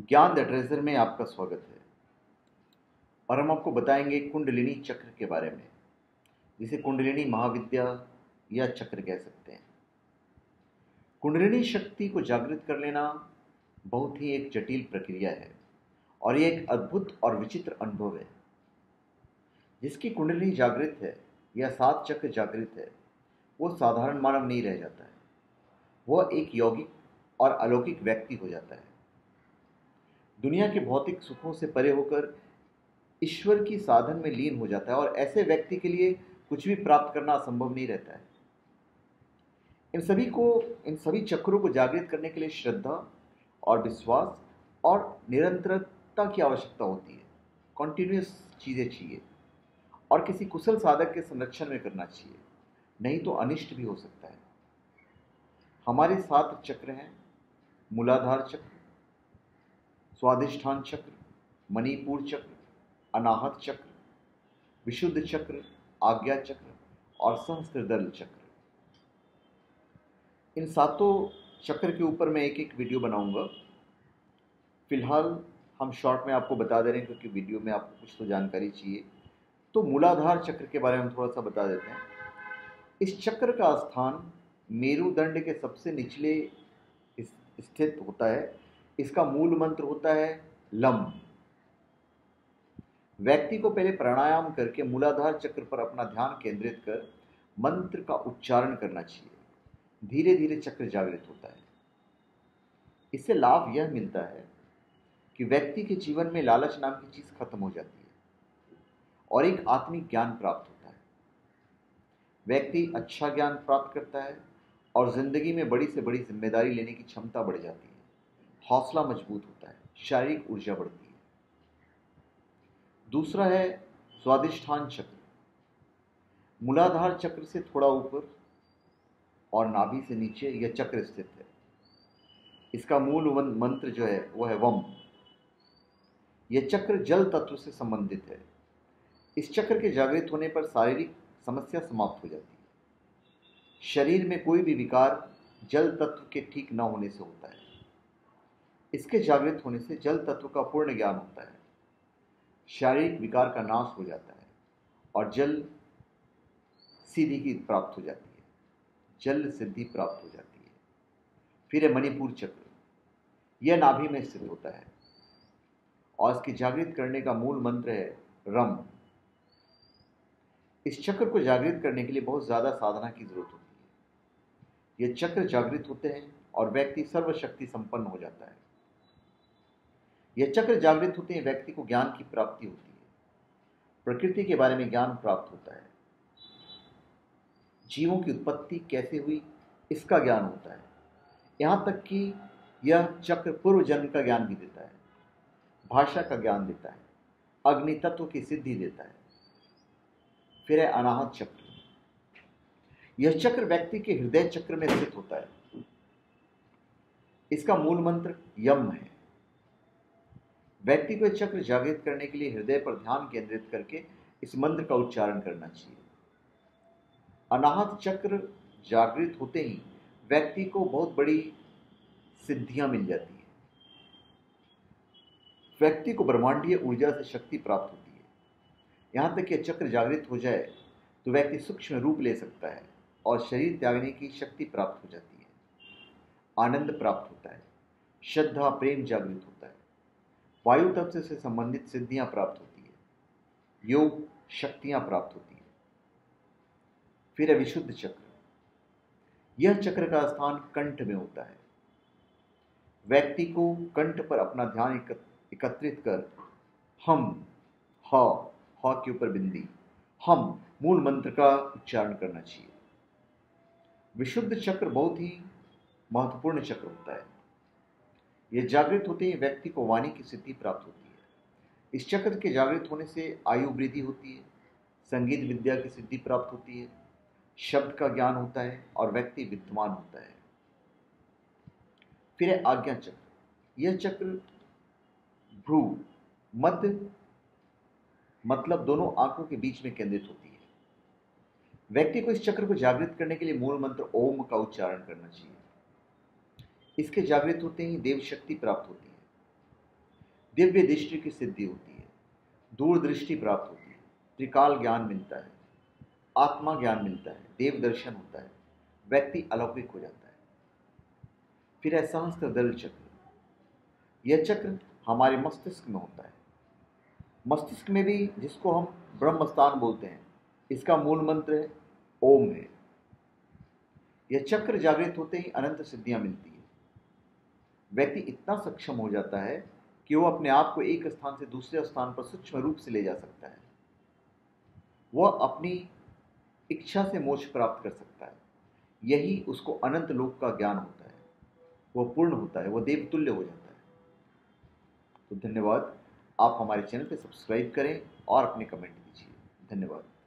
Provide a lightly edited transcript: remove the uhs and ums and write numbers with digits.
ज्ञान the treasure में आपका स्वागत है। और हम आपको बताएंगे कुंडलिनी चक्र के बारे में, जिसे कुंडलिनी महाविद्या या चक्र कह सकते हैं। कुंडलिनी शक्ति को जागृत कर लेना बहुत ही एक जटिल प्रक्रिया है और ये एक अद्भुत और विचित्र अनुभव है। जिसकी कुंडलिनी जागृत है या 7 चक्र जागृत है, वो साधारण मानव नहीं रह जाता है, वह एक यौगिक और अलौकिक व्यक्ति हो जाता है। दुनिया के भौतिक सुखों से परे होकर ईश्वर की साधन में लीन हो जाता है और ऐसे व्यक्ति के लिए कुछ भी प्राप्त करना असंभव नहीं रहता है। इन सभी चक्रों को जागृत करने के लिए श्रद्धा और विश्वास और निरंतरता की आवश्यकता होती है। कॉन्टिन्यूस चीज़ें चाहिए और किसी कुशल साधक के संरक्षण में करना चाहिए, नहीं तो अनिष्ट भी हो सकता है। हमारे 7 चक्र हैं: मूलाधार चक्र, स्वाधिष्ठान चक्र, मणिपुर चक्र, अनाहत चक्र, विशुद्ध चक्र, आज्ञा चक्र और सहस्त्रदल चक्र। इन 7 चक्र के ऊपर मैं एक एक वीडियो बनाऊंगा। फिलहाल हम शॉर्ट में आपको बता दे रहे हैं, क्योंकि वीडियो में आपको कुछ तो जानकारी चाहिए। तो मूलाधार चक्र के बारे में थोड़ा सा बता देते हैं। इस चक्र का स्थान मेरुदंड के सबसे निचले स्थित होता है। इसका मूल मंत्र होता है लम। व्यक्ति को पहले प्राणायाम करके मूलाधार चक्र पर अपना ध्यान केंद्रित कर मंत्र का उच्चारण करना चाहिए। धीरे धीरे चक्र जागृत होता है। इससे लाभ यह मिलता है कि व्यक्ति के जीवन में लालच नाम की चीज खत्म हो जाती है और एक आत्मिक ज्ञान प्राप्त होता है। व्यक्ति अच्छा ज्ञान प्राप्त करता है और जिंदगी में बड़ी से बड़ी जिम्मेदारी लेने की क्षमता बढ़ जाती है। हौसला मजबूत होता है, शारीरिक ऊर्जा बढ़ती है। दूसरा है स्वाधिष्ठान चक्र। मूलाधार चक्र से थोड़ा ऊपर और नाभि से नीचे यह चक्र स्थित है। इसका मूल मंत्र जो है वो है वम। यह चक्र जल तत्व से संबंधित है। इस चक्र के जागृत होने पर शारीरिक समस्या समाप्त हो जाती है। शरीर में कोई भी विकार जल तत्व के ठीक न होने से होता है। इसके जागृत होने से जल तत्व का पूर्ण ज्ञान होता है। शारीरिक विकार का नाश हो जाता है और जल सिद्धि की प्राप्त हो जाती है। जल सिद्धि प्राप्त हो जाती है। फिर है मणिपुर चक्र। यह नाभि में स्थित होता है और इसकी जागृत करने का मूल मंत्र है रम। इस चक्र को जागृत करने के लिए बहुत ज्यादा साधना की जरूरत होती है। यह चक्र जागृत होते हैं और व्यक्ति सर्वशक्ति संपन्न हो जाता है। यह चक्र जागृत होते हैं, व्यक्ति को ज्ञान की प्राप्ति होती है। प्रकृति के बारे में ज्ञान प्राप्त होता है। जीवों की उत्पत्ति कैसे हुई इसका ज्ञान होता है। यहां तक कि यह चक्र पूर्व जन्म का ज्ञान भी देता है, भाषा का ज्ञान देता है, अग्नि तत्व की सिद्धि देता है। फिर है अनाहत चक्र। यह चक्र व्यक्ति के हृदय चक्र में स्थित होता है। इसका मूल मंत्र यम है। व्यक्ति को चक्र जागृत करने के लिए हृदय पर ध्यान केंद्रित करके इस मंत्र का उच्चारण करना चाहिए। अनाहत चक्र जागृत होते ही व्यक्ति को बहुत बड़ी सिद्धियां मिल जाती है। व्यक्ति को ब्रह्मांडीय ऊर्जा से शक्ति प्राप्त होती है। यहां तक कि चक्र जागृत हो जाए तो व्यक्ति सूक्ष्म रूप ले सकता है और शरीर त्यागने की शक्ति प्राप्त हो जाती है। आनंद प्राप्त होता है, श्रद्धा प्रेम जागृत होता है, वायु तत्व से संबंधित सिद्धियां प्राप्त होती है, योग शक्तियां प्राप्त होती है। फिर है विशुद्ध चक्र। यह चक्र का स्थान कंठ में होता है। व्यक्ति को कंठ पर अपना ध्यान एकत्रित कर हम ह के ऊपर बिंदी हम मूल मंत्र का उच्चारण करना चाहिए। विशुद्ध चक्र बहुत ही महत्वपूर्ण चक्र होता है। यह जागृत होते ही व्यक्ति को वाणी की सिद्धि प्राप्त होती है। इस चक्र के जागृत होने से आयु वृद्धि होती है, संगीत विद्या की सिद्धि प्राप्त होती है, शब्द का ज्ञान होता है और व्यक्ति विद्वान होता है। फिर है आज्ञा चक्र। यह चक्र भ्रू मध्य मतलब दोनों आंखों के बीच में केंद्रित होती है। व्यक्ति को इस चक्र को जागृत करने के लिए मूल मंत्र ओम का उच्चारण करना चाहिए। इसके जागृत होते ही देव शक्ति प्राप्त होती है। दिव्य दृष्टि की सिद्धि होती है, दूरदृष्टि प्राप्त होती है, त्रिकाल ज्ञान मिलता है, आत्मा ज्ञान मिलता है, देव दर्शन होता है, व्यक्ति अलौकिक हो जाता है। फिर है सहस्त्रदल चक्र। यह चक्र हमारे मस्तिष्क में होता है। मस्तिष्क में भी, जिसको हम ब्रह्मस्थान बोलते हैं, इसका मूल मंत्र है ओम है। यह चक्र जागृत होते ही अनंत सिद्धियां मिलती है। व्यक्ति इतना सक्षम हो जाता है कि वो अपने आप को एक स्थान से दूसरे स्थान पर सूक्ष्म रूप से ले जा सकता है। वह अपनी इच्छा से मोक्ष प्राप्त कर सकता है। यही उसको अनंत लोक का ज्ञान होता है। वह पूर्ण होता है, वह देवतुल्य हो जाता है। तो धन्यवाद। आप हमारे चैनल पर सब्सक्राइब करें और अपने कमेंट दीजिए। धन्यवाद।